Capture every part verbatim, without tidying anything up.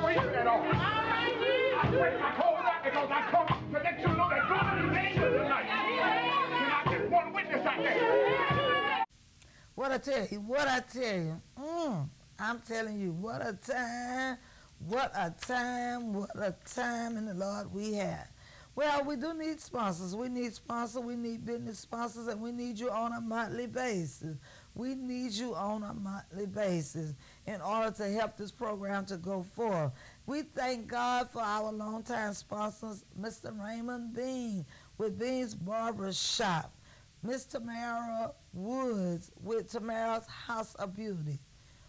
squeezing at all. I break my whole lot because I come to let you know that God is angel tonight. And I just one witness out there. What I tell you, what I tell you, mm, I'm telling you, what a time, what a time, what a time in the Lord we have. Well, we do need sponsors. We need sponsors. We need business sponsors, and we need you on a monthly basis. We need you on a monthly basis in order to help this program to go forward. We thank God for our longtime sponsors, Mister Raymond Bean with Bean's Barber Shop, Miss Tamara Woods with Tamara's House of Beauty.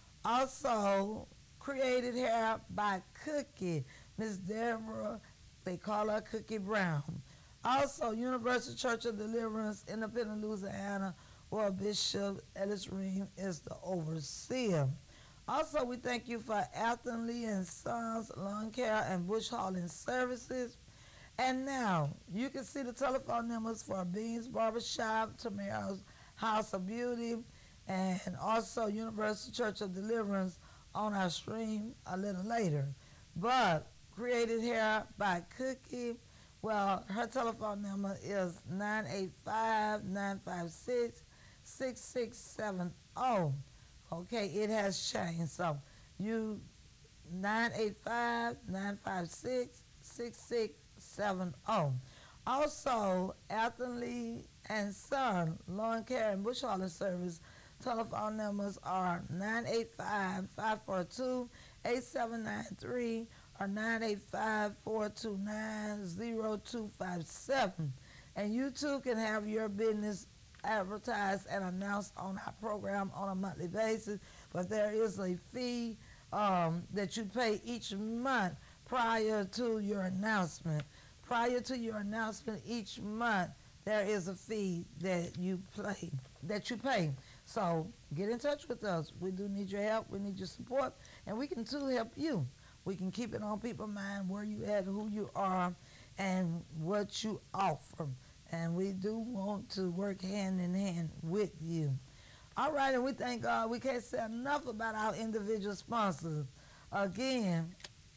Also, Created Hair by Cookie, Miss Deborah, they call her Cookie Brown. Also, Universal Church of Deliverance, Independent, Louisiana, where Bishop Ellis Ream is the overseer. Also, we thank you for Alton Lee and Sons Lawn Care and Bush Hauling Services. And now, you can see the telephone numbers for Beans Barbershop, Tamara's House of Beauty, and also Universal Church of Deliverance on our stream a little later. But Created Hair by Cookie, well, her telephone number is nine eight five, nine five six, six six seven zero. Okay, it has changed. So you nine eight five, nine five six, six six seven zero. Also, Alton Lee and Son Lawn Care and Bush Hauling Service telephone numbers are nine eight five, five four two, eight seven nine three or nine eight five, four two nine, zero two five seven. And you too can have your business advertised and announced on our program on a monthly basis, but there is a fee um, that you pay each month prior to your announcement. Prior to your announcement each month, there is a fee that you pay. That you pay. So get in touch with us. We do need your help. We need your support, and we can too help you. We can keep it on people's mind where you at, who you are, and what you offer. And we do want to work hand in hand with you. All right, and we thank God. We can't say enough about our individual sponsors. Again,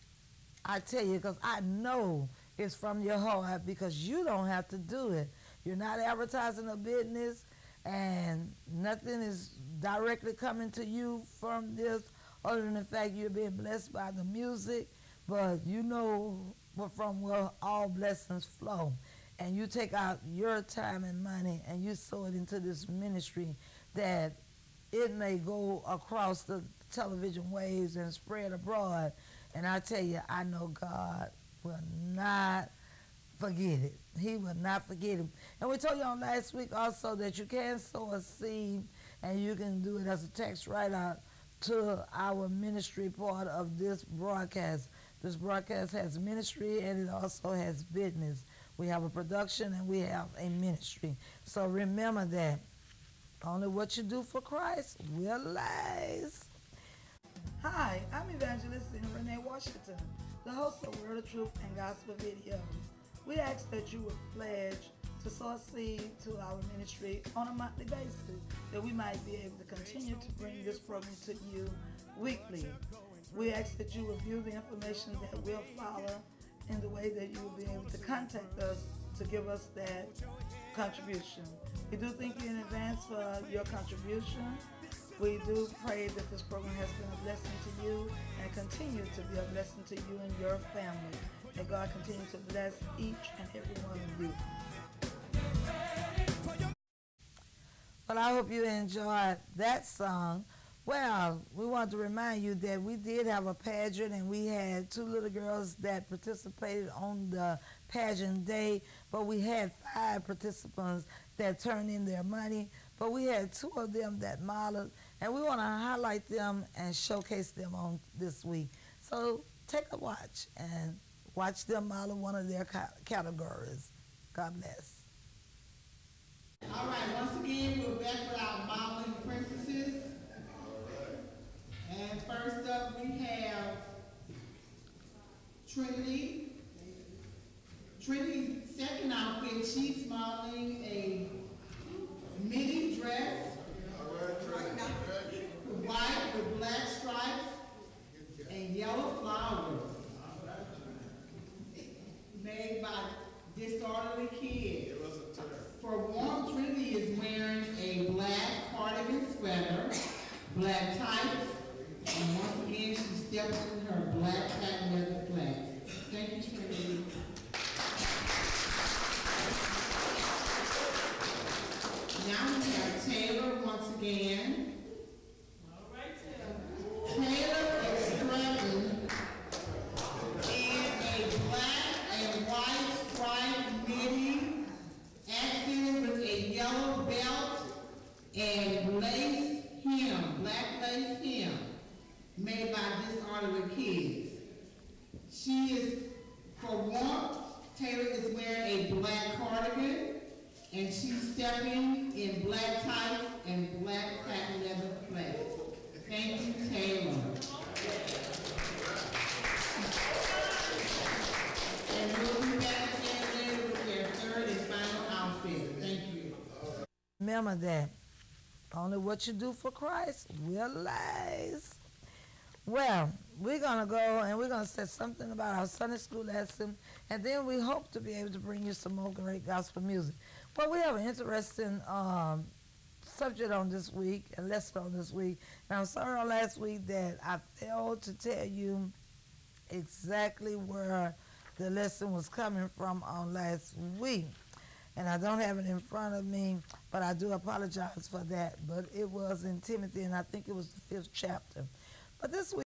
I tell you, because I know it's from your heart, because you don't have to do it. You're not advertising a business, and nothing is directly coming to you from this other than the fact you're being blessed by the music, but you know from where all blessings flow. And you take out your time and money and you sow it into this ministry that it may go across the television waves and spread abroad. And I tell you, I know God will not forget it. He will not forget it. And we told you on last week also that you can sow a seed and you can do it as a text right out to our ministry part of this broadcast. This broadcast has ministry and it also has business. We have a production and we have a ministry. So remember that only what you do for Christ will last. Hi, I'm Evangelist Renee Washington, the host of Word of Truth and Gospel Videos. We ask that you would pledge to sow a seed to our ministry on a monthly basis, that we might be able to continue to bring this program to you weekly. We ask that you review the information that will follow in the way that you will be able to contact us to give us that contribution. We do thank you in advance for your contribution. We do pray that this program has been a blessing to you and continue to be a blessing to you and your family. May God continue to bless each and every one of you. Well, I hope you enjoyed that song. Well, we want to remind you that we did have a pageant and we had two little girls that participated on the pageant day, but we had five participants that turned in their money, but we had two of them that modeled, and we want to highlight them and showcase them on this week. So take a watch and watch them model one of their categories. God bless. All right, once again, we're back with our modeling princesses. And first up, we have Trinity. Trinity's second outfit, she's modeling a mini dress, white with black stripes and yellow flowers. leather, black tights, and once again she stepped in her black patent leather flats. Thank you, Trinity. Now we have Taylor once again. All right, Taylor. Taylor is strapping in a black and white striped midi, accented with a yellow belt and lace hem, black lace hem, made by Disorderly Kids. She is, for warmth, Taylor is wearing a black cardigan, and she's stepping in black tights and black patent leather flats. Thank you, Taylor. And we'll be back again later with their third and final outfit. Thank you. Remember that only what you do for Christ will last. Well, we're going to go and we're going to say something about our Sunday school lesson, and then we hope to be able to bring you some more great gospel music. Well, we have an interesting um, subject on this week, a lesson on this week. And I'm sorry on last week that I failed to tell you exactly where the lesson was coming from on last week. And I don't have it in front of me, but I do apologize for that. But it was in Timothy, and I think it was the fifth chapter. But this week,